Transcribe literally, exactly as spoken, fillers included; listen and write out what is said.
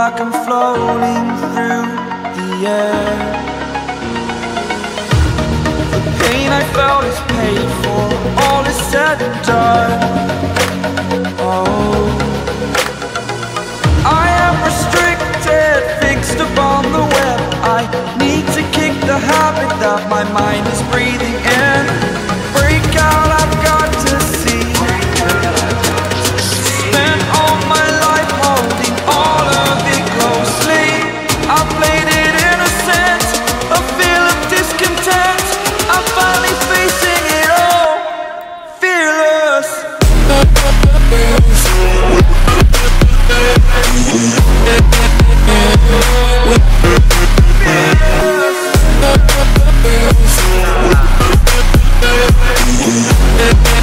like I'm floating through the air. The pain I felt is paid for, all is said and done. Oh, I am restricted, fixed upon the web. I need to kick the habit that my mind is breathing in. Break out, I've got to see. Spent all my life holding all of it closely. I played it innocent, a feel of discontent. I'm finally facing it all, fearless. Fearless.